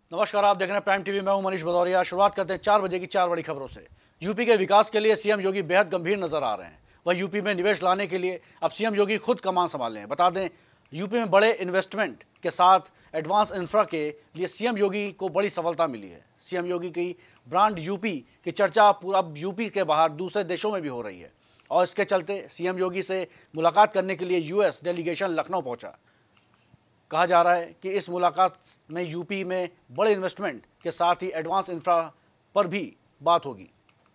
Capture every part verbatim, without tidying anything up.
नमस्कार, आप देख रहे हैं प्राइम टीवी। मैं हूं मनीष भदौरिया। शुरुआत करते हैं चार बजे की चार बड़ी खबरों से। यूपी के विकास के लिए सीएम योगी बेहद गंभीर नजर आ रहे हैं। वह यूपी में निवेश लाने के लिए अब सीएम योगी खुद कमान संभाले हैं। बता दें, यूपी में बड़े इन्वेस्टमेंट के साथ एडवांस इंफ्रा के लिए सीएम योगी को बड़ी सफलता मिली है। सीएम योगी की ब्रांड यूपी की चर्चा पूरा यूपी के बाहर दूसरे देशों में भी हो रही है और इसके चलते सीएम योगी से मुलाकात करने के लिए यूएस डेलीगेशन लखनऊ पहुंचा। कहा जा रहा है कि इस मुलाकात में यूपी में बड़े इन्वेस्टमेंट के साथ ही एडवांस इंफ्रा पर भी बात होगी।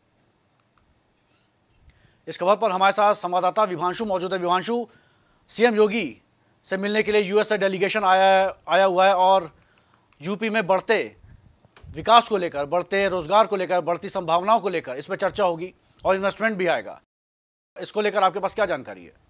इस खबर पर हमारे साथ संवाददाता विभांशु मौजूद है। विभांशु, सीएम योगी से मिलने के लिए यूएस से डेलीगेशन आया आया हुआ है और यूपी में बढ़ते विकास को लेकर, बढ़ते रोजगार को लेकर, बढ़ती संभावनाओं को लेकर इस पर चर्चा होगी और इन्वेस्टमेंट भी आएगा। इसको लेकर आपके पास क्या जानकारी है?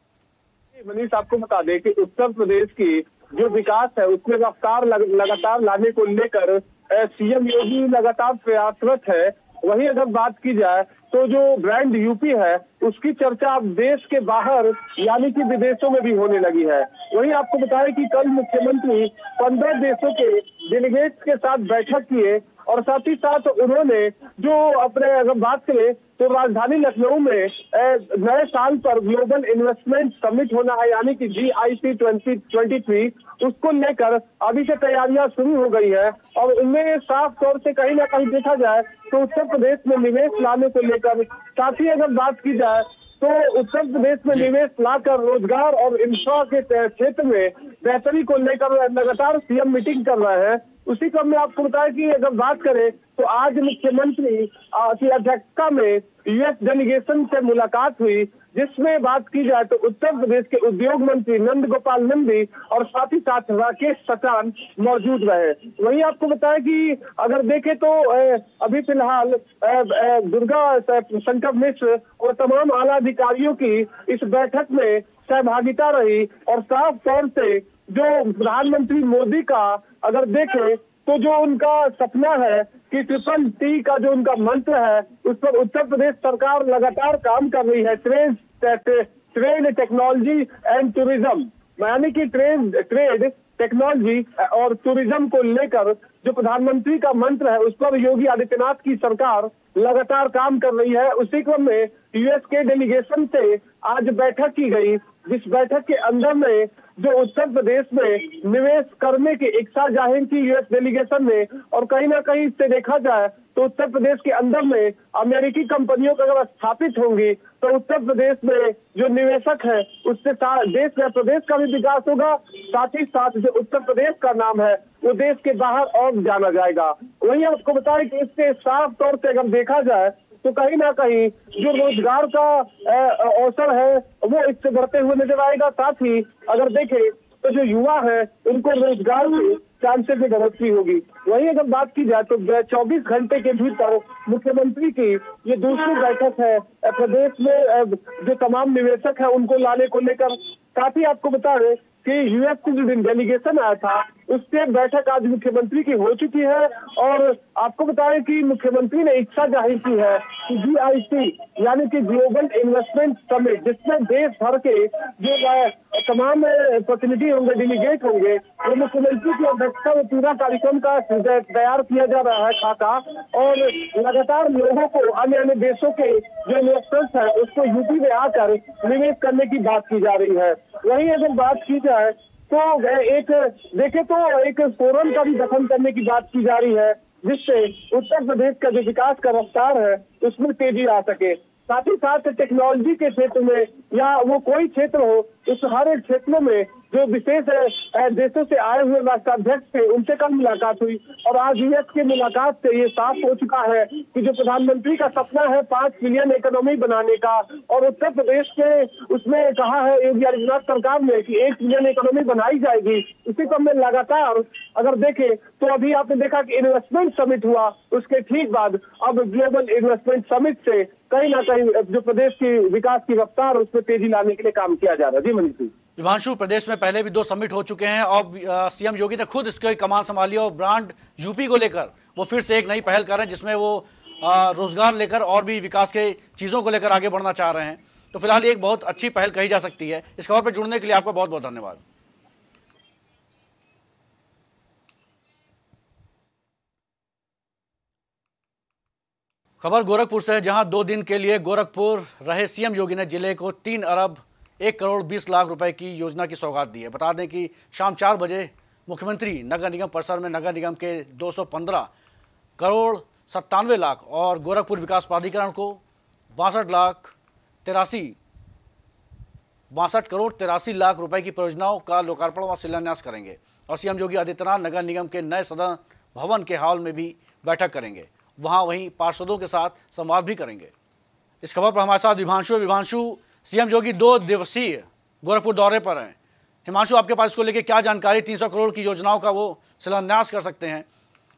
मनीष, आपको बता दें कि उत्तर प्रदेश की जो विकास है उसमें रफ्तार लगातार लाने को लेकर सीएम योगी लगातार प्रयासरत है। वहीं अगर बात की जाए तो जो ब्रांड यूपी है उसकी चर्चा अब देश के बाहर यानी कि विदेशों में भी होने लगी है। वहीं आपको बताएं कि कल मुख्यमंत्री पंद्रह देशों के डेलीगेट्स के साथ बैठक किए और साथ ही साथ उन्होंने जो अपने अगर बात करें तो राजधानी लखनऊ में नए साल पर ग्लोबल इन्वेस्टमेंट समिट होना है यानी कि G I C twenty twenty three, उसको लेकर अभी से तैयारियां शुरू हो गई है और उनमें साफ तौर से कहीं ना कहीं देखा जाए तो उत्तर प्रदेश में निवेश लाने को लेकर, साथ ही अगर बात की जाए तो उत्तर प्रदेश में निवेश लाकर रोजगार और इंफ्रा के क्षेत्र में बेहतरी को लेकर लगातार सीएम मीटिंग कर रहे हैं। उसी क्रम में आपको बताया कि अगर बात करें तो आज मुख्यमंत्री की अध्यक्षता में यूएस डेलीगेशन से मुलाकात हुई, जिसमें बात की जाए तो उत्तर प्रदेश के उद्योग मंत्री नंद गोपाल नंदी और साथ ही साथ राकेश सचान मौजूद रहे। वहीं आपको बताया कि अगर देखें तो अभी फिलहाल दुर्गा शंकर मिश्र और तमाम आला अधिकारियों की इस बैठक में सहभागिता रही और साफ तौर से जो प्रधानमंत्री मोदी का अगर देखें तो जो उनका सपना है कि ट्रिपल टी का जो उनका मंत्र है उस पर उत्तर प्रदेश सरकार लगातार काम कर रही है। Trade trade technology and tourism, यानी कि ट्रेड ट्रेड टेक्नोलॉजी और टूरिज्म को लेकर जो प्रधानमंत्री का मंत्र है उस पर योगी आदित्यनाथ की सरकार लगातार काम कर रही है। उसी क्रम में यूएस के डेलीगेशन से आज बैठक की गई, जिस बैठक के अंदर में जो उत्तर प्रदेश में निवेश करने की इच्छा जाहिर की यूएस डेलीगेशन ने और कहीं ना कहीं इससे देखा जाए तो उत्तर प्रदेश के अंदर में अमेरिकी कंपनियों का अगर स्थापित होंगी तो उत्तर प्रदेश में जो निवेशक है उससे देश में प्रदेश का भी विकास होगा, साथ ही साथ जो उत्तर प्रदेश का नाम है वो देश के बाहर और जाना जाएगा। वहीं आपको बताएं कि इससे साफ तौर से अगर देखा जाए तो कहीं ना कहीं जो रोजगार का अवसर है वो इससे बढ़ते हुए नजर आएगा। साथ ही अगर देखें तो जो युवा है उनको रोजगार के चांसेस में बढ़ोतरी होगी। वहीं अगर बात की जाए तो चौबीस घंटे के भीतर मुख्यमंत्री की ये दूसरी बैठक है प्रदेश में जो तमाम निवेशक है उनको लाने को लेकर। साथ ही आपको बता दें कि यूएस से जो डेलीगेशन आया था उससे बैठक आज मुख्यमंत्री की हो चुकी है और आपको बताएं कि मुख्यमंत्री ने इच्छा जाहिर की है कि जी आई सी यानी कि ग्लोबल इन्वेस्टमेंट समिट, जिसमें देश भर के जो तमाम प्रतिनिधि होंगे, डेलीगेट होंगे, वो मुख्यमंत्री की अध्यक्षता में पूरा कार्यक्रम का तैयार किया जा रहा है खाका और लगातार लोगों को अन्य अन्य देशों के जो इन्वेस्टर्स है उसको यूपी में आकर निवेश करने की बात की जा रही है। वहीं अगर बात की जाए तो एक देखे तो एक फोरम का भी गठन करने की बात की जा रही है, जिससे उत्तर प्रदेश का जो विकास का रफ्तार है उसमें तेजी आ सके। साथ ही साथ टेक्नोलॉजी के क्षेत्र में या वो कोई क्षेत्र हो, उस हर एक क्षेत्रों में जो विशेष देशों से आए हुए राष्ट्राध्यक्ष थे उनसे कल मुलाकात हुई और आज यूएस की मुलाकात से ये साफ हो चुका है कि जो प्रधानमंत्री का सपना है पांच बिलियन इकोनॉमी बनाने का और उत्तर प्रदेश में उसमें कहा है योगी आदित्यनाथ सरकार ने कि एक बिलियन इकोनॉमी बनाई जाएगी। इसी क्रम में लगातार अगर देखें तो अभी आपने देखा कि इन्वेस्टमेंट समिट हुआ, उसके ठीक बाद अब ग्लोबल इन्वेस्टमेंट समिट से कहीं ना कहीं जो प्रदेश की विकास की रफ्तार उसमें तेजी लाने के लिए काम किया जा रहा है। जी मनीष जी। विभांशु, प्रदेश में पहले भी दो समिट हो चुके हैं और सीएम योगी ने खुद इसकी कमान संभाली और ब्रांड यूपी को लेकर वो फिर से एक नई पहल कर रहे हैं जिसमें वो आ, रोजगार लेकर और भी विकास के चीज़ों को लेकर आगे बढ़ना चाह रहे हैं। तो फिलहाल एक बहुत अच्छी पहल कही जा सकती है। इस खबर पर जुड़ने के लिए आपका बहुत बहुत धन्यवाद। खबर गोरखपुर से है, जहां दो दिन के लिए गोरखपुर रहे सीएम योगी ने जिले को तीन अरब एक करोड़ बीस लाख रुपए की योजना की सौगात दी है। बता दें कि शाम चार बजे मुख्यमंत्री नगर निगम परिसर में नगर निगम के दो सौ पंद्रह करोड़ सत्तानवे लाख और गोरखपुर विकास प्राधिकरण को बासठ लाख तिरासी बासठ करोड़ तिरासी लाख रुपए की परियोजनाओं का लोकार्पण व शिलान्यास करेंगे। और सीएम योगी आदित्यनाथ नगर निगम के नए सदन भवन के हॉल में भी बैठक करेंगे। वहां वहीं पार्षदों के साथ संवाद भी करेंगे। इस खबर पर हमारे साथ विभांशु विभांशु सीएम योगी दो दिवसीय गोरखपुर दौरे पर हैं। हिमांशु, आपके पास इसको लेकर क्या जानकारी? तीन सौ करोड़ की योजनाओं का वो शिलान्यास कर सकते हैं।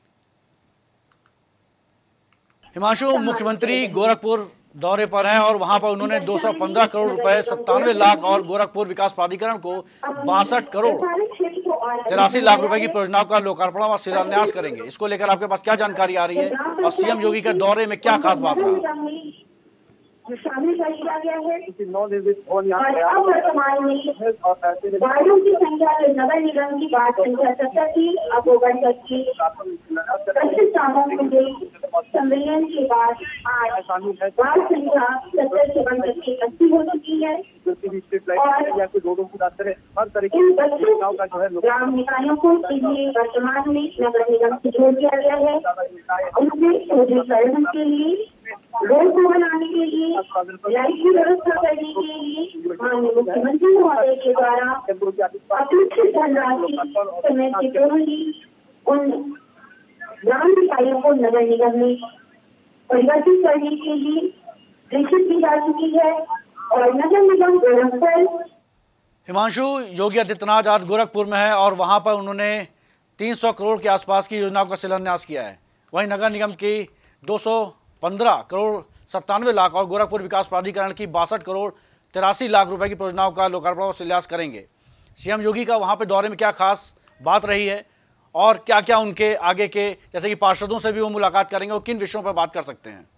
हिमांशु, मुख्यमंत्री गोरखपुर दौरे पर हैं और वहां पर उन्होंने दो सौ पंद्रह करोड़ रुपए सत्तानवे लाख और गोरखपुर विकास प्राधिकरण को बासठ करोड़ तिरासी लाख रुपए की परियोजनाओं का लोकार्पण और शिलान्यास करेंगे। इसको लेकर आपके पास क्या जानकारी आ रही है और सीएम योगी के दौरे में क्या खास बात रहा? शामिल कर लिया गया है और अब वर्तमान में वार्डों की संख्या नगर निगम की बात संख्या सत्तर थी, अब वो बढ़कर की पच्चीस कामों में सम्मेलन के बाद आज वार्ड संख्या सत्तर से बढ़कर के अस्सी हो चुकी है। और इन बच्चों ग्राम निकायों को वर्तमान में नगर निगम से जोड़ दिया गया है। उनसे शोधीकरण के लिए, रोड को बनाने के लिए, लाइट की व्यवस्था करने के लिए माननीय मुख्यमंत्री महोदय के द्वारा अपेक्षित धनराशि समय से पूर्व ही उन ग्राम निकायों को नगर निगम में परिवर्तित करने के लिए प्रेषित की जा चुकी है। और नगर निगम गोरखपुर हिमांशु, योगी आदित्यनाथ आज गोरखपुर में है और वहां पर उन्होंने तीन सौ करोड़ के आसपास की योजनाओं का शिलान्यास किया है। वहीं नगर निगम की दो सौ पंद्रह करोड़ सत्तानवे लाख और गोरखपुर विकास प्राधिकरण की बासठ करोड़ तिरासी लाख रुपए की परियोजनाओं का लोकार्पण और शिलान्यास करेंगे। सीएम योगी का वहां पे दौरे में क्या खास बात रही है और क्या क्या उनके आगे के, जैसे कि पार्षदों से भी वो मुलाकात करेंगे और किन विषयों पर बात कर सकते हैं?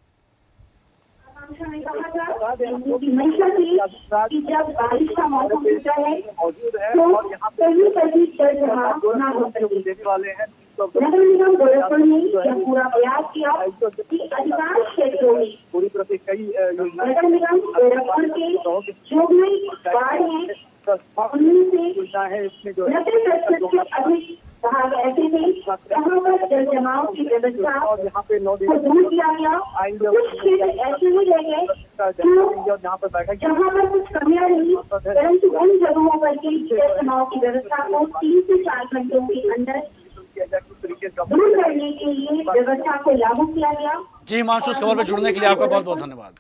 कि जब बारिश का मौसम होता है तो कहीं कहीं जल जमाव ना हो सके। नगर निगम गोरखपुर ने यह पूरा प्रयास किया कि अधिकांश क्षेत्रों में नगर निगम गोरखपुर के जो भी वार्ड हैं उनमें से नब्बे प्रतिशत से अधिक भाग ऐसे थे जहाँ पर जल जमाव की व्यवस्था को दूर किया गया। कुछ क्षेत्र ऐसे ही रह गए जहाँ पर कुछ कमियां रही, परंतु उन जगहों पर के जल जमाव की व्यवस्था को तीन से चार घंटों के अंदर दूर करने के लिए व्यवस्था को लागू किया गया। जी हिमांशु, इस खबर पर जुड़ने के लिए आपका बहुत बहुत धन्यवाद।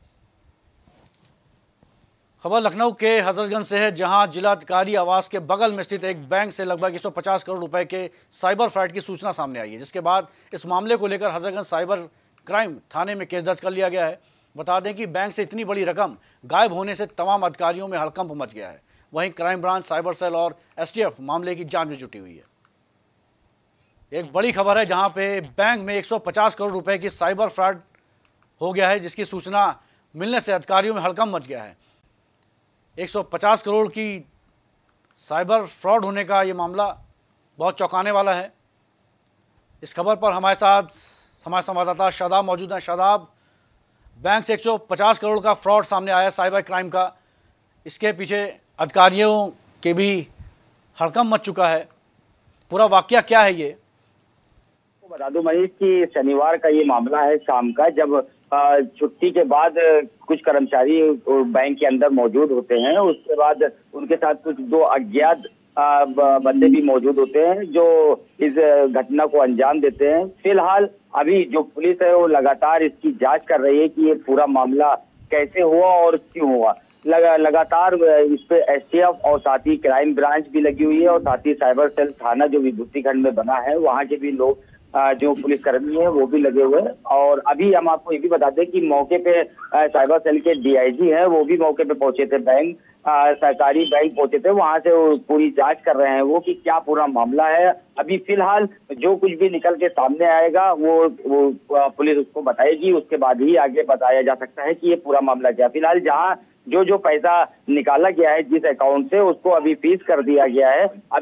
खबर लखनऊ के हजरतगंज से है, जहां जिलाधिकारी आवास के बगल में स्थित एक बैंक से लगभग एक सौ पचास करोड़ रुपए के साइबर फ्रॉड की सूचना सामने आई है, जिसके बाद इस मामले को लेकर हजरतगंज साइबर क्राइम थाने में केस दर्ज कर लिया गया है। बता दें कि बैंक से इतनी बड़ी रकम गायब होने से तमाम अधिकारियों में हड़कंप मच गया है। वहीं क्राइम ब्रांच, साइबर सेल और एसटीएफ मामले की जांच में जुटी हुई है। एक बड़ी खबर है, जहां पे बैंक में एक सौ पचास करोड़ रुपए की साइबर फ्रॉड हो गया है, जिसकी सूचना मिलने से अधिकारियों में हड़कंप मच गया है। एक सौ पचास करोड़ की साइबर फ्रॉड होने का ये मामला बहुत चौंकाने वाला है। इस खबर पर हमारे साथ हमारे संवाददाता शादाब मौजूद हैं। शादाब, बैंक से एक सौ पचास करोड़ का फ्रॉड सामने आया साइबर क्राइम का, इसके पीछे अधिकारियों के भी हड़कंप मच चुका है। पूरा वाकया क्या है ये? बता दूं मनीष कि शनिवार का ये मामला है शाम का, जब छुट्टी के बाद कुछ कर्मचारी बैंक के अंदर मौजूद होते हैं। उसके बाद उनके साथ कुछ दो अज्ञात बंदे भी मौजूद होते हैं जो इस घटना को अंजाम देते हैं। फिलहाल अभी जो पुलिस है वो लगातार इसकी जांच कर रही है कि ये पूरा मामला कैसे हुआ और क्यों हुआ। लगा, लगातार इस पे एसटीएफ और साथ ही क्राइम ब्रांच भी लगी हुई है और साथ ही साइबर सेल थाना जो विभूति खंड में बना है वहाँ के भी लोग जो पुलिसकर्मी है वो भी लगे हुए हैं। और अभी हम आपको ये भी बता दें कि मौके पे साइबर सेल के डीआईजी हैं, वो भी मौके पे पहुंचे थे, बैंक सरकारी बैंक पहुंचे थे, वहां से वो पूरी जांच कर रहे हैं वो कि क्या पूरा मामला है। अभी फिलहाल जो कुछ भी निकल के सामने आएगा वो वो पुलिस उसको बताएगी, उसके बाद ही आगे बताया जा सकता है कि ये पूरा मामला क्या। फिलहाल जहाँ जो जो पैसा निकाला गया है जिस अकाउंट से, उसको अभी फ्रीज कर दिया गया है। अभी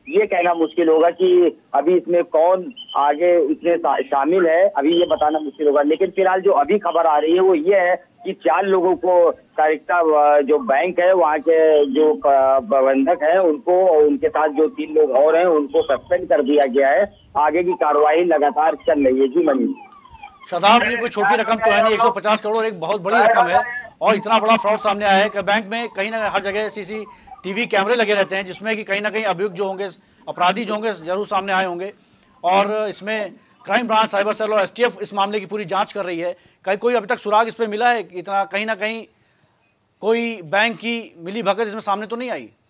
ये कहना मुश्किल होगा कि अभी इसमें कौन आगे इसमें शामिल है, अभी ये बताना मुश्किल होगा। लेकिन फिलहाल जो अभी खबर आ रही है वो ये है कि चार लोगों को सहायता जो बैंक है वहाँ के जो प्रबंधक है उनको और उनके साथ जो तीन लोग और हैं उनको सस्पेंड कर दिया गया है। आगे की कार्रवाई लगातार चल रही है। जी मनीष। शादाब, ये कोई छोटी रकम तो है नहीं, एक सौ पचास करोड़ एक बहुत बड़ी रकम है और इतना बड़ा फ्रॉड सामने आया है कि बैंक में कहीं ना हर जगह सीसीटीवी कैमरे लगे रहते हैं जिसमें कि कहीं ना कहीं अभियुक्त जो होंगे, अपराधी जो होंगे जरूर सामने आए होंगे। और इसमें क्राइम ब्रांच, साइबर सेल और एसटीएफ इस मामले की पूरी जांच कर रही है। कहीं कोई अभी तक सुराग इस पे मिला है? इतना कहीं ना कहीं कोई बैंक की मिली भगत इसमें सामने तो नहीं आई?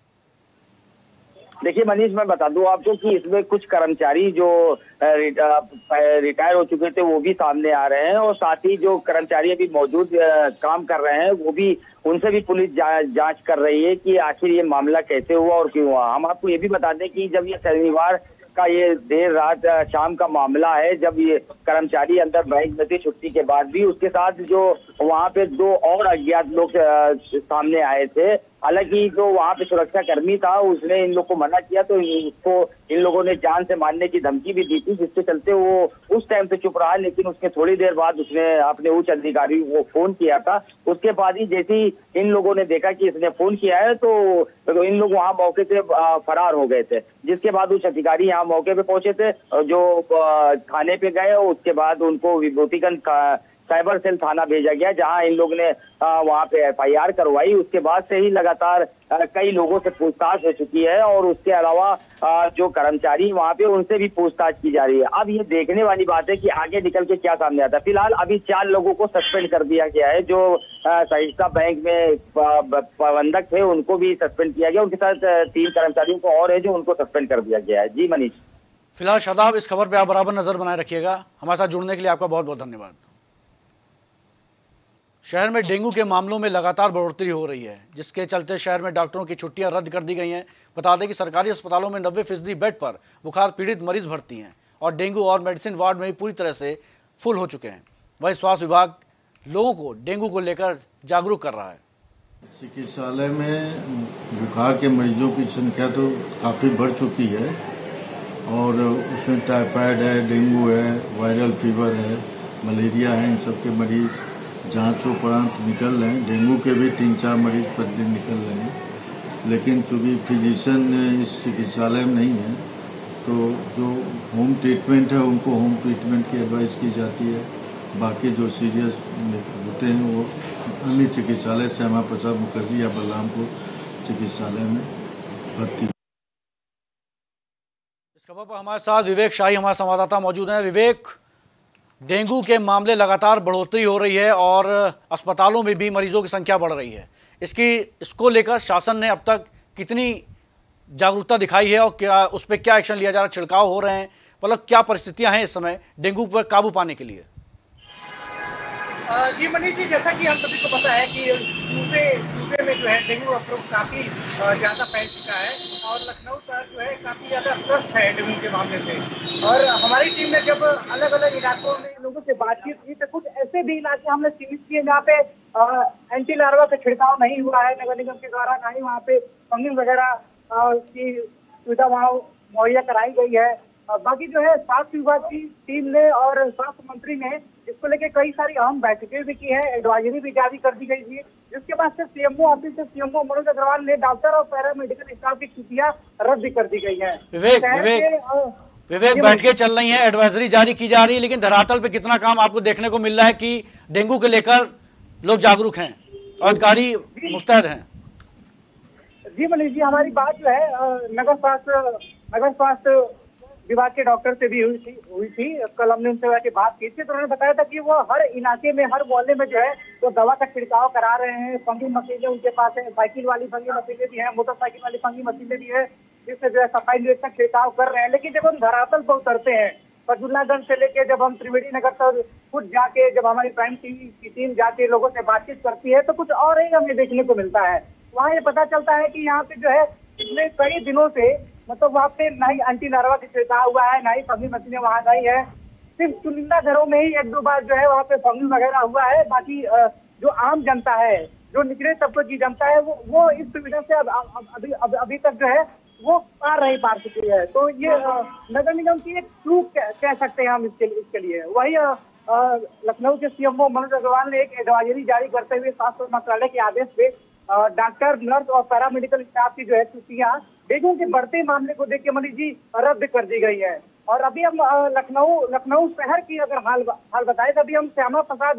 देखिए मनीष, मैं बता दूं आपको कि इसमें कुछ कर्मचारी जो रिटायर हो चुके थे वो भी सामने आ रहे हैं और साथ ही जो कर्मचारी अभी मौजूद काम कर रहे हैं वो भी, उनसे भी पुलिस जा, जांच कर रही है कि आखिर ये मामला कैसे हुआ और क्यों हुआ। हम आपको ये भी बता दें कि जब ये शनिवार का ये देर रात शाम का मामला है, जब ये कर्मचारी अंदर बैंक में थे छुट्टी के बाद भी, उसके साथ जो वहाँ पे दो और अज्ञात लोग सामने आए थे। हालांकि जो वहाँ पे सुरक्षा कर्मी था उसने इन लोग को मना किया तो उसको इन लोगों ने जान से मारने की धमकी भी दी थी, जिसके चलते वो उस टाइम पे चुप रहा। लेकिन उसके थोड़ी देर बाद उसने अपने उच्च अधिकारी को फोन किया था। उसके बाद ही जैसे ही इन लोगों ने देखा कि इसने फोन किया है तो, तो इन लोग वहाँ मौके से फरार हो गए थे। जिसके बाद उच्च अधिकारी यहाँ मौके पे पहुंचे थे और जो थाने पे गए, उसके बाद उनको विभूतिगंज साइबर सेल थाना भेजा गया जहां इन लोगों ने वहां पे एफ आई आर करवाई। उसके बाद से ही लगातार कई लोगों से पूछताछ हो चुकी है और उसके अलावा जो कर्मचारी वहां पे उनसे भी पूछताछ की जा रही है। अब ये देखने वाली बात है कि आगे निकल के क्या सामने आता है। फिलहाल अभी चार लोगों को सस्पेंड कर दिया गया है। जो सहिष्णुता बैंक में प्रबंधक थे उनको भी सस्पेंड किया गया, उनके साथ तीन कर्मचारियों को और है जो उनको सस्पेंड कर दिया गया है। जी मनीष। फिलहाल शादाब, इस खबर पर आप बराबर नजर बनाए रखिएगा। हमारे साथ जुड़ने के लिए आपका बहुत बहुत धन्यवाद। शहर में डेंगू के मामलों में लगातार बढ़ोतरी हो रही है, जिसके चलते शहर में डॉक्टरों की छुट्टियां रद्द कर दी गई हैं। बता दें कि सरकारी अस्पतालों में नब्बे फीसदी बेड पर बुखार पीड़ित मरीज भर्ती हैं और डेंगू और मेडिसिन वार्ड में भी पूरी तरह से फुल हो चुके हैं। वहीं स्वास्थ्य विभाग लोगों को डेंगू को लेकर जागरूक कर रहा है। चिकित्सालय में बुखार के मरीजों की संख्या तो काफ़ी बढ़ चुकी है और उसमें टाइफाइड है, डेंगू है, वायरल फीवर है, मलेरिया है, इन सब के मरीज जांच उपरांत निकल रहे हैं। डेंगू के भी तीन चार मरीज प्रतिदिन निकल रहे हैं। लेकिन चूँकि फिजिशियन इस चिकित्सालय में नहीं है तो जो होम ट्रीटमेंट है उनको होम ट्रीटमेंट की एडवाइस की जाती है। बाकी जो सीरियस होते हैं वो अन्य चिकित्सालय श्यामा प्रसाद मुखर्जी या बलरामपुर चिकित्सालय में भर्ती। इस खबर पर हमारे साथ विवेक शाही हमारे संवाददाता मौजूद हैं। विवेक, डेंगू के मामले लगातार बढ़ोतरी हो रही है और अस्पतालों में भी मरीजों की संख्या बढ़ रही है। इसकी इसको लेकर शासन ने अब तक कितनी जागरूकता दिखाई है और क्या उस पर क्या एक्शन लिया जा रहा है? छिड़काव हो रहे हैं, मतलब क्या परिस्थितियां हैं इस समय डेंगू पर काबू पाने के लिए? जी मनीष जी, जैसा कि हम सभी को पता है कि सूबे सूबे में जो है डेंगू का प्रकोप काफी ज्यादा फैल चुका है और लखनऊ शहर जो है काफी ज्यादा त्रस्त है डेंगू के मामले से। और हमारी टीम ने जब अलग अलग इलाकों में लोगों से बातचीत की तो कुछ ऐसे भी इलाके हमने चिन्हित किए जहाँ पे एंटी लार्वा का छिड़काव नहीं हुआ है नगर निगम के द्वारा, ना ही वहाँ पे फंगिंग वगैरह की सुविधा वहाँ मुहैया कराई गई है। बाकी जो है स्वास्थ्य विभाग की टीम ने और स्वास्थ्य मंत्री ने इसको लेके कई सारी अहम बैठकें भी की है, एडवाइजरी भी जारी कर दी गई थी, जिसके बाद से सीएमओ ऑफिस से सीएमओ मनोज अग्रवाल ने डॉक्टर और पैरा मेडिकल स्टाफ की छुट्टियां रद्द कर दी गई है। विवेक विवेक विवेक बैठकें चल रही हैं, एडवाइजरी जारी की जा रही है, लेकिन धरातल पे कितना काम आपको देखने को मिल रहा है कि डेंगू को लेकर लोग जागरूक हैं और अधिकारी मुस्तैद हैं? जी मनीष जी, हमारी बात जो है नगर स्वास्थ्य नगर स्वास्थ्य विभाग के डॉक्टर से भी हुई थी हुई थी कल हमने उनसे के बात की थी तो उन्होंने बताया था कि वो हर इलाके में हर मोहल्ले में जो है वो दवा का छिड़काव करा रहे हैं। फंगिंग मशीनें उनके पास है, साइकिल वाली फंगिंग मशीनें भी है, मोटरसाइकिल वाली फंगिंग मशीनें भी है, जिससे जो है सफाई निरीक्षण छिड़काव कर रहे हैं। लेकिन जब हम धरातल पर उतरते हैं फर्जुल्लागंज से लेके जब हम त्रिवेणी नगर तक खुद जाके जब हमारी प्राइम टीवी की टीम जाके लोगों से बातचीत करती है तो कुछ और ही हमें देखने को मिलता है। वहाँ ये पता चलता है कि यहाँ पे जो है पिछले कई दिनों से मतलब वहाँ पे ना ही एंटी लार्वा का छिड़काव हुआ है, ना ही फंगिंग मशीनें वहाँ गई है। सिर्फ चुनिंदा घरों में ही एक दो बार जो है वहाँ पे फंगिंग वगैरह हुआ है। बाकी जो आम जनता है, जो निचले तबके की जनता है, वो वो इस सुविधा से अब, अब, अभी अब, अभी तक जो है वो पार नहीं पा चुकी है। तो ये अ, नगर निगम की एक चूक कह, कह सकते हैं हम इसके इसके लिए। वही अ, अ, लखनऊ के सीएमओ मनोज अग्रवाल ने एक एडवाइजरी जारी करते हुए स्वास्थ्य मंत्रालय के आदेश पे अ, डॉक्टर, नर्स और पैरामेडिकल स्टाफ की जो है छुट्टियां डेंगू के बढ़ते मामले को देख के मनीष जी रद्द कर दी गई है। और अभी हम अ, लखनऊ लखनऊ शहर की अगर हाल हाल बताएं तो अभी हम श्यामा प्रसाद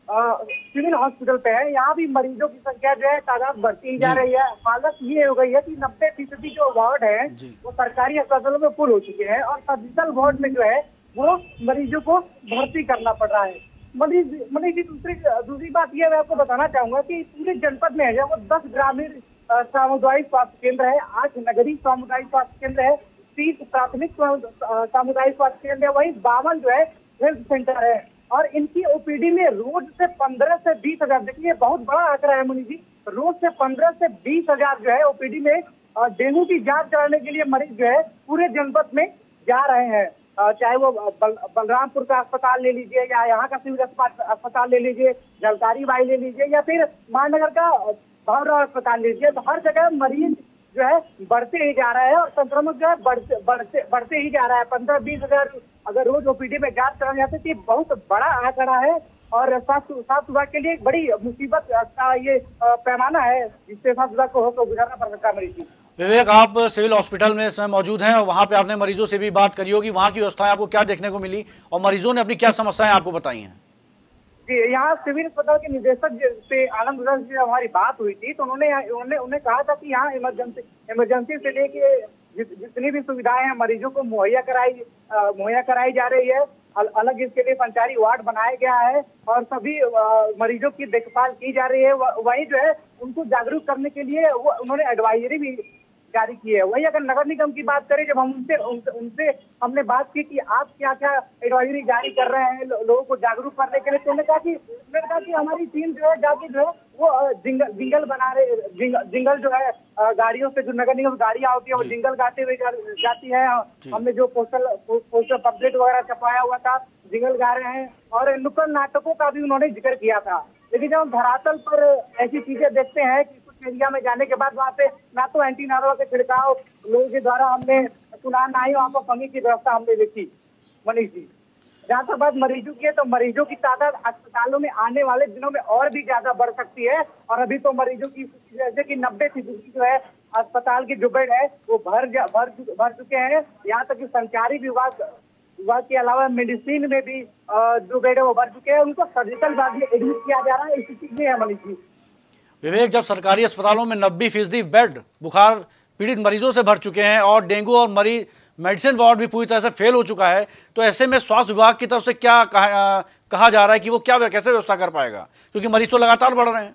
सिविल हॉस्पिटल पे है। यहाँ भी मरीजों की संख्या जो है तादाद बढ़ती जा रही है। हालत ये हो गई है कि नब्बे फीसदी जो वार्ड है वो सरकारी अस्पतालों में फुल हो चुके हैं और सर्जिकल वार्ड में जो है वो मरीजों को भर्ती करना पड़ रहा है। मरीज मरीज की दूसरी दूसरी बात यह मैं आपको बताना चाहूंगा कि पूरे जनपद में है वो दस ग्रामीण सामुदायिक स्वास्थ्य केंद्र है, आठ नगरीय सामुदायिक स्वास्थ्य केंद्र है, तीस प्राथमिक सामुदायिक स्वास्थ्य केंद्र है, वही बावन जो है हेल्थ सेंटर है। और इनकी ओपीडी में रोज से पंद्रह से बीस हजार, देखिए बहुत बड़ा आंकड़ा है मुनि जी, रोज से पंद्रह से बीस हजार जो है ओपीडी में डेंगू की जांच कराने के लिए मरीज जो है पूरे जनपद में जा रहे हैं। चाहे वो बल, बलरामपुर का अस्पताल ले लीजिए या यहाँ का सिविल अस्पताल ले लीजिए, जलकारी बाई ले लीजिए या फिर महानगर का भावराव अस्पताल लीजिए, तो हर जगह मरीज जो है बढ़ते ही जा रहा है और संक्रमण जो है बढ़ते बढ़ते बढ़ते ही जा रहा है। पंद्रह बीस हजार अगर रोज ओपीडी में जांच कराई जाती है तो बहुत बड़ा आंकड़ा है और स्वास्थ्य स्वास्थ्य विभाग के लिए एक बड़ी मुसीबत का ये पैमाना है जिससे स्वास्थ्य विभाग को होकर गुजारना पड़ सकता है। मरीज विवेक, आप सिविल हॉस्पिटल में इस समय मौजूद हैं और वहाँ पे आपने मरीजों से भी बात करी होगी, वहाँ की व्यवस्थाएं आपको क्या देखने को मिली और मरीजों ने अपनी क्या समस्याएं आपको बताई हैं? जी, यहाँ सिविल अस्पताल के निदेशक से आनंद गुजर से हमारी बात हुई थी तो उन्होंने उन्होंने उन्हें कहा था कि यहाँ इमरजेंसी इमरजेंसी से लेके जितनी भी सुविधाएं हैं मरीजों को मुहैया कराई मुहैया कराई जा रही है। अल, अलग इसके लिए संचारी वार्ड बनाया गया है और सभी मरीजों की देखभाल की जा रही है। वही जो है उनको जागरूक करने के लिए वो उन्होंने एडवाइजरी भी जारी की है। वही अगर नगर निगम की बात करें, जब हम उनसे उनसे, उनसे हमने बात की कि आप क्या क्या एडवाइजरी जारी कर रहे हैं लो, लोगों को जागरूक करने के लिए, तो उन्होंने कहा कि उन्होंने कहा कि हमारी टीम जो है जाके जो है वो जिंगल जिंगल बना रहे जिंगल, जिंगल जो है गाड़ियों से जो नगर निगम गाड़ियां होती है वो जिंगल गाते हुए जा, जाती है। हमने जो पोस्टर पोस्टर पम्पलेट वगैरह छपाया हुआ था जिंगल गा रहे हैं और नुक्कड़ नाटकों का भी उन्होंने जिक्र किया था। लेकिन जब हम धरातल पर ऐसी चीजें देखते हैं कि एरिया में जाने के बाद वहाँ पे ना तो एंटी नार्वा के छिड़काव लोगों के द्वारा हमने सुना, ना ही वहाँ पर फंगी की व्यवस्था हमने देखी। मनीष जी, जहाँ तक बात मरीजों की है तो मरीजों की तादाद अस्पतालों में आने वाले दिनों में और भी ज्यादा बढ़ सकती है और अभी तो मरीजों की जैसे कि नब्बे फीसदी जो है अस्पताल की जो बेड है वो भर भर भर चुके हैं। यहाँ तक कि संचारी विभाग विभाग के अलावा मेडिसिन में भी जो बेड है वो भर चुके हैं, उनको सर्जिकल विभाग में एडमिट किया जा रहा है। इसी चीज में है मनीष जी। विवेक, जब सरकारी अस्पतालों में नब्बे फीसदी बेड बुखार पीड़ित मरीजों से भर चुके हैं और डेंगू और मरीज मेडिसिन वार्ड भी पूरी तरह से फेल हो चुका है, तो ऐसे में स्वास्थ्य विभाग की तरफ से क्या कहा, कहा जा रहा है कि वो क्या कैसे व्यवस्था कर पाएगा, क्योंकि मरीज तो लगातार बढ़ रहे हैं?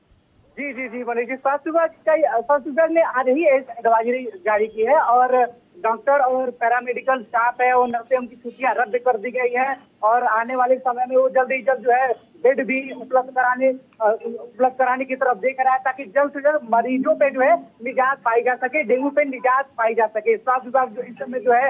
जी जी जी मनीष जी, स्वास्थ्य विभाग का स्वास्थ्य विभाग ने आज ही एडवाइजरी जारी की है और डॉक्टर और पैरामेडिकल स्टाफ है और नर्सें उनकी छुट्टियां रद्द कर दी गई है और आने वाले समय में वो जल्द ही जल्द जो है बेड भी उपलब्ध कराने उपलब्ध कराने की तरफ देख रहा है ताकि जल्द से जल्द मरीजों पे जो है निजात पाई जा सके, डेंगू पे निजात पाई जा सके। स्वास्थ्य विभाग जो इस समय जो है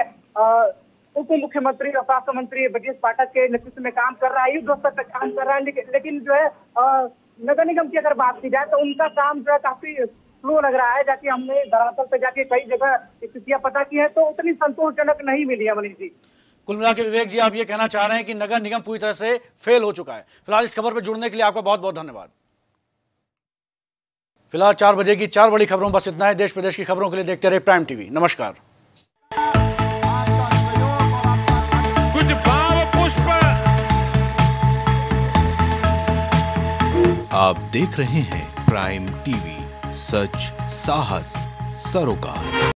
उप मुख्यमंत्री और स्वास्थ्य मंत्री ब्रजेश पाठक के नेतृत्व में काम कर रहा है, युद्ध स्तर पर काम कर रहा है। लेकिन, लेकिन जो है नगर निगम की अगर बात की जाए तो उनका काम जो है काफी स्लो लग रहा है। जाके हमने धरातल पे जाके कई जगह स्थितियां पता की है तो उतनी संतोषजनक नहीं मिली है मनीष जी। कुल मिला के विवेक जी, आप ये कहना चाह रहे हैं कि नगर निगम पूरी तरह से फेल हो चुका है। फिलहाल इस खबर पर जुड़ने के लिए आपका बहुत बहुत धन्यवाद। फिलहाल चार बजे की चार बड़ी खबरों बस इतना है। देश प्रदेश की खबरों के लिए देखते रहे प्राइम टीवी। नमस्कार। कुछ भाव पुष्प आप देख रहे हैं प्राइम टीवी, सच साहस सरोकार।